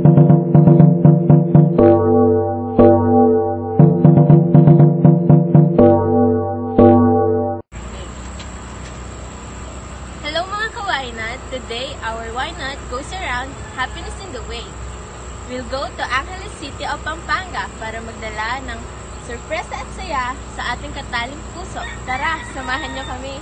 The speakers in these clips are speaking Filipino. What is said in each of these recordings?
Hello mga ka-Why Not! Today, our Why Not goes around Happiness in the Way. We'll go to Angeles City of Pampanga para magdala ng sorpresa at saya sa ating kataling puso. Tara, samahan niyo kami!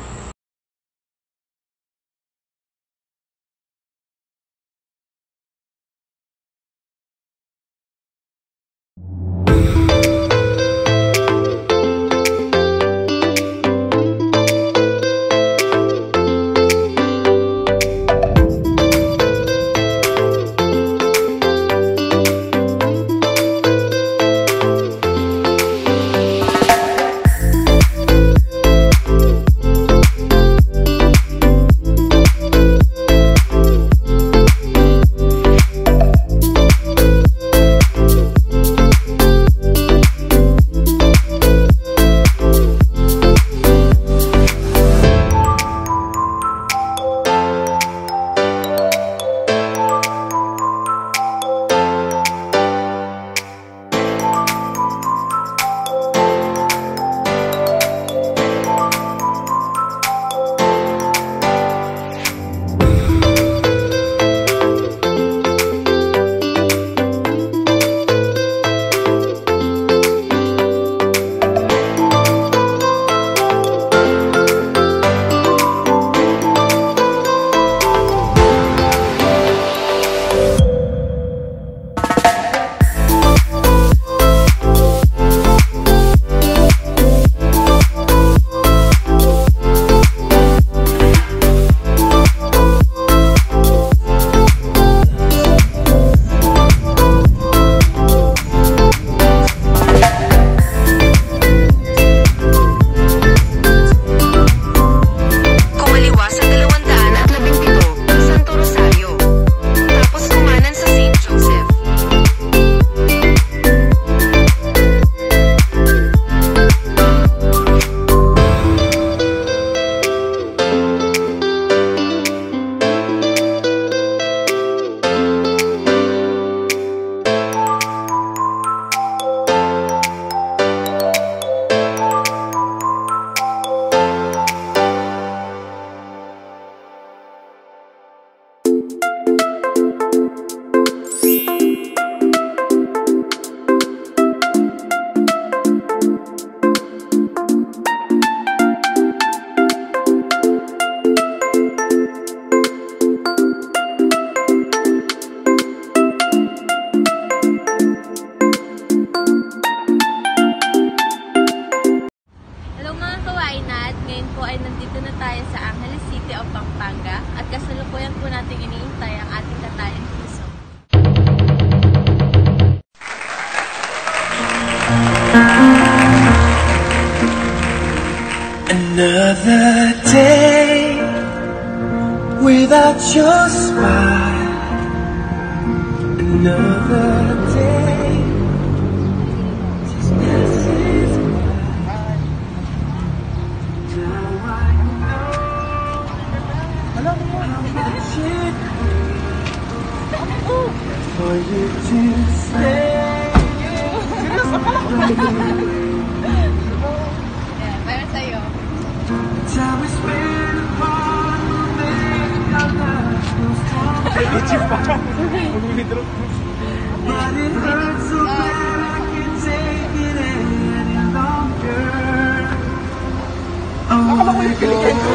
Ngayon po ay nandito na tayo sa Angeles City of Pampanga at kasalukuyan po natin iniintay ang ating kataling puso. Another day without your smile. Another day just passes by. Now I know how much it means for you to stay. Para sa'yo. Time we spend apart will make our lives go stronger. But it hurts so bad I can't take it any longer. I wanna go with you.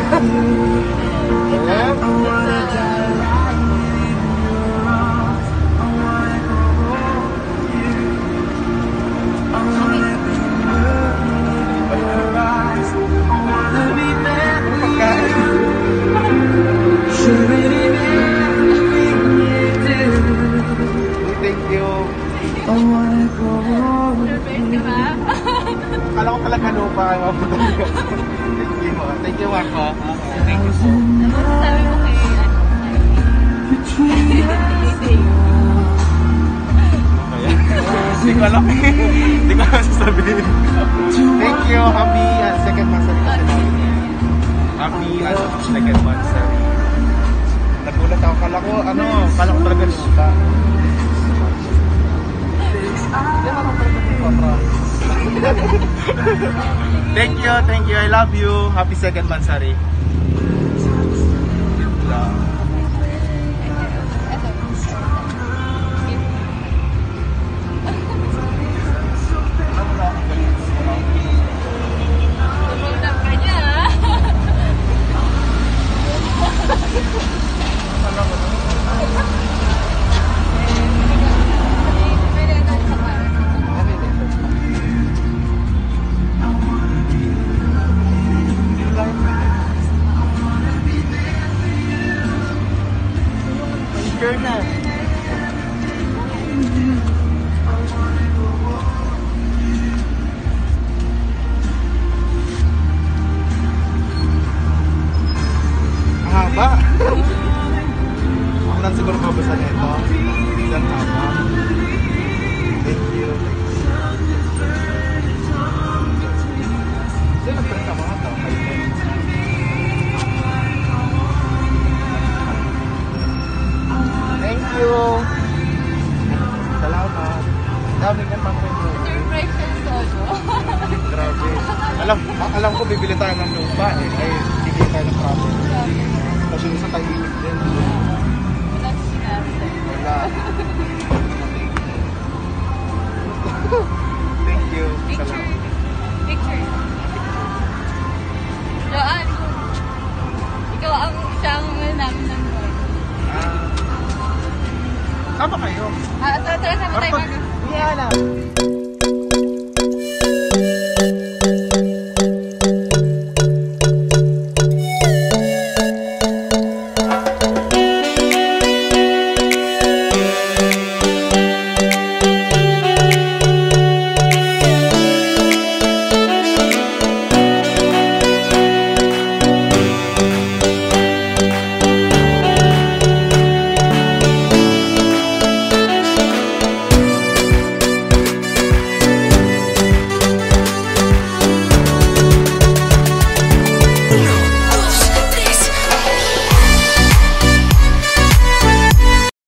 I wanna die right in your arms. I wanna go with you. I wanna be loved in your eyes. I wanna be there with you. Sharing in everything you do. Thank you. I wanna go with you. Akala ko talaga lupa kayo. Thank you, Marco. Thank you po. Sabi mo kay Between us. Hindi ko alam. Hindi ko alam sasabihin. Thank you. Happy second anniversary. Happy second anniversary. Nagulat ako. Kala ko talaga lupa. Thank you, thank you. I love you. Happy second Mansari. Tumulong ka niya. Sure na. Haba. Ako lang siguro mabasa nito. Isang haba. Thank you. Sino nag-print ang mga tao? Thank you. Salamat. Dami ka pang Surprise yung solo. Grabe. Alam ko bibili tayo ng lupa eh. Ay, bibili tayo ng property. Kasi sa tahimik din. Wala sinabi. Wala. Thank you. Picture. Salamat. Picture. Joan, ikaw ang siyang namin ng boy. Sama kayo. Tara, sama tayo mag- Yan na.